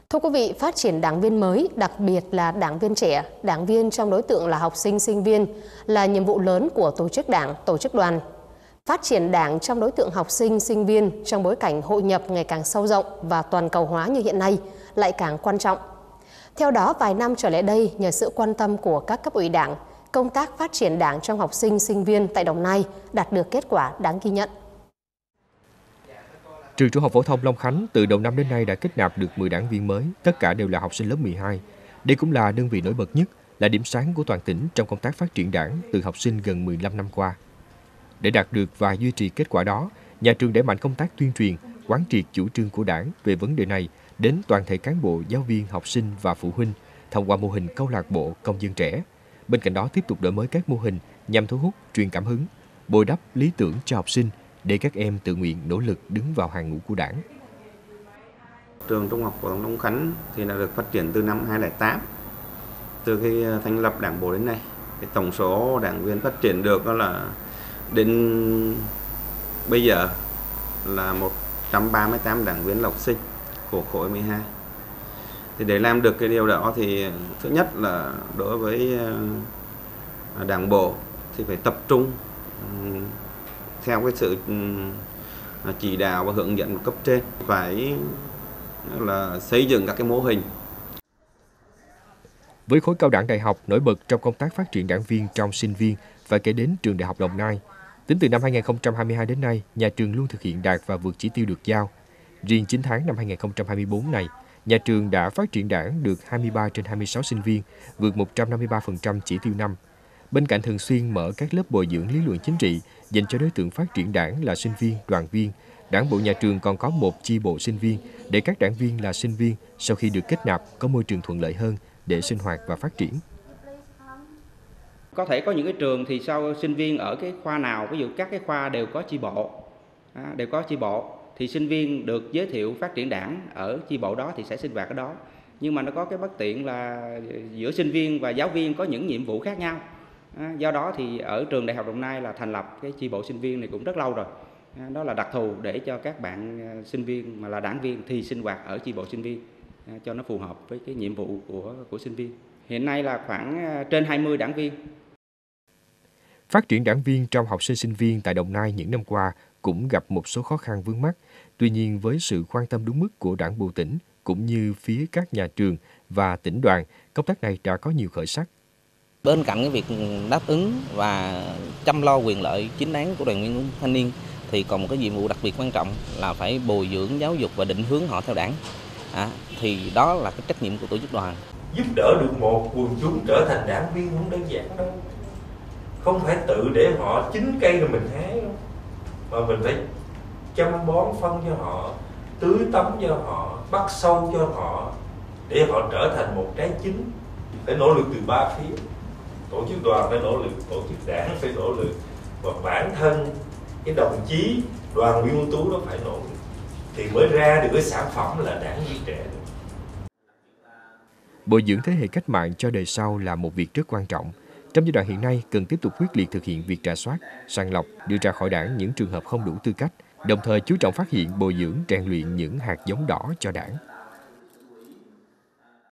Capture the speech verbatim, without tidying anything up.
Thưa quý vị, phát triển đảng viên mới, đặc biệt là đảng viên trẻ, đảng viên trong đối tượng là học sinh, sinh viên là nhiệm vụ lớn của tổ chức đảng, tổ chức đoàn. Phát triển đảng trong đối tượng học sinh, sinh viên trong bối cảnh hội nhập ngày càng sâu rộng và toàn cầu hóa như hiện nay lại càng quan trọng. Theo đó, vài năm trở lại đây, nhờ sự quan tâm của các cấp ủy đảng, công tác phát triển đảng trong học sinh, sinh viên tại Đồng Nai đạt được kết quả đáng ghi nhận. Trường Trung học phổ thông Long Khánh từ đầu năm đến nay đã kết nạp được mười đảng viên mới, tất cả đều là học sinh lớp mười hai. Đây cũng là đơn vị nổi bật nhất, là điểm sáng của toàn tỉnh trong công tác phát triển đảng từ học sinh gần mười lăm năm qua. Để đạt được và duy trì kết quả đó, nhà trường đẩy mạnh công tác tuyên truyền, quán triệt chủ trương của đảng về vấn đề này đến toàn thể cán bộ, giáo viên, học sinh và phụ huynh thông qua mô hình câu lạc bộ công dân trẻ. Bên cạnh đó tiếp tục đổi mới các mô hình nhằm thu hút, truyền cảm hứng, bồi đắp lý tưởng cho học sinh để các em tự nguyện nỗ lực đứng vào hàng ngũ của đảng. Trường Trung học phổ thông Long Khánh thì đã được phát triển từ năm hai nghìn không trăm lẻ tám. Từ khi thành lập đảng bộ đến nay, cái tổng số đảng viên phát triển được đó là đến bây giờ là một trăm ba mươi tám đảng viên là học sinh của khối mười hai. Thì để làm được cái điều đó thì thứ nhất là đối với đảng bộ thì phải tập trung theo cái sự chỉ đạo và hướng dẫn của cấp trên, phải là xây dựng các cái mô hình. Với khối cao đẳng đại học nổi bật trong công tác phát triển đảng viên trong sinh viên phải kể đến trường Đại học Đồng Nai. Tính từ năm hai nghìn không trăm hai mươi hai đến nay, nhà trường luôn thực hiện đạt và vượt chỉ tiêu được giao. Riêng chín tháng năm hai nghìn không trăm hai mươi tư này, nhà trường đã phát triển đảng được hai mươi ba trên hai mươi sáu sinh viên, vượt một trăm năm mươi ba phần trăm chỉ tiêu năm. Bên cạnh thường xuyên mở các lớp bồi dưỡng lý luận chính trị dành cho đối tượng phát triển đảng là sinh viên, đoàn viên, đảng bộ nhà trường còn có một chi bộ sinh viên để các đảng viên là sinh viên sau khi được kết nạp có môi trường thuận lợi hơn để sinh hoạt và phát triển. Có thể có những cái trường thì sau sinh viên ở cái khoa nào, ví dụ các cái khoa đều có chi bộ, à, đều có chi bộ, thì sinh viên được giới thiệu phát triển đảng ở chi bộ đó thì sẽ sinh hoạt ở đó. Nhưng mà nó có cái bất tiện là giữa sinh viên và giáo viên có những nhiệm vụ khác nhau. À, do đó thì ở trường Đại học Đồng Nai là thành lập cái chi bộ sinh viên này cũng rất lâu rồi. À, đó là đặc thù để cho các bạn sinh viên mà là đảng viên thì sinh hoạt ở chi bộ sinh viên à, cho nó phù hợp với cái nhiệm vụ của của sinh viên. Hiện nay là khoảng trên hai mươi đảng viên. Phát triển đảng viên trong học sinh sinh viên tại Đồng Nai những năm qua cũng gặp một số khó khăn vướng mắc. Tuy nhiên với sự quan tâm đúng mức của Đảng bộ tỉnh cũng như phía các nhà trường và tỉnh đoàn, công tác này đã có nhiều khởi sắc. Bên cạnh cái việc đáp ứng và chăm lo quyền lợi chính đáng của đoàn viên thanh niên thì còn một cái nhiệm vụ đặc biệt quan trọng là phải bồi dưỡng, giáo dục và định hướng họ theo đảng. À, thì đó là cái trách nhiệm của tổ chức đoàn. Giúp đỡ được một quần chúng trở thành đảng viên không đơn giản đâu. Không phải tự để họ chín cây rồi mình hái đâu, mà mình phải chăm bón phân cho họ, tưới tắm cho họ, bắt sâu cho họ để họ trở thành một trái chín. Phải nỗ lực từ ba phía. Tổ chức đoàn phải nỗ lực, tổ chức đảng phải nỗ lực, và bản thân cái đồng chí đoàn viên ưu tú đó phải nỗ lực thì mới ra được cái sản phẩm là đảng viên trẻ. Bồi dưỡng thế hệ cách mạng cho đời sau là một việc rất quan trọng. Trong giai đoạn hiện nay, cần tiếp tục quyết liệt thực hiện việc rà soát, sàng lọc, đưa ra khỏi đảng những trường hợp không đủ tư cách, đồng thời chú trọng phát hiện, bồi dưỡng, rèn luyện những hạt giống đỏ cho đảng.